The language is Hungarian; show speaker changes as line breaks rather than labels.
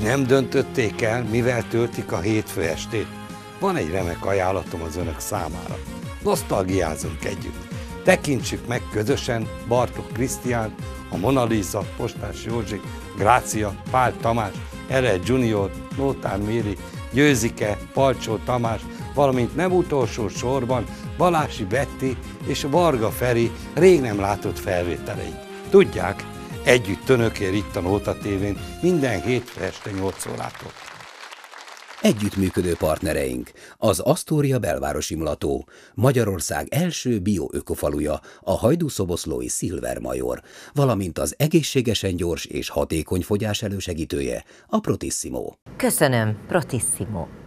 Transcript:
Nem döntötték el, mivel töltik a hétfő estét? Van egy remek ajánlatom az önök számára. Nosztalgiázunk együtt. Tekintsük meg közösen Bartók Krisztián, a Mona Lisa, Postás Józsi, Grácia, Pál Tamás, Ered Junior, Lóthár Méri, Győzike, Palcsó Tamás, valamint nem utolsó sorban Balási Betty és Varga Feri rég nem látott felvételeit. Tudják, együtt önökért itt a Nóta tévén minden hétfő este 8 órától.
Együttműködő partnereink: az Asztória belvárosi mulató, Magyarország első bio-ökofaluja, a hajdúszoboszlói Silver Major, valamint az egészségesen gyors és hatékony fogyás elősegítője, a Protissimo.
Köszönöm, Protissimo.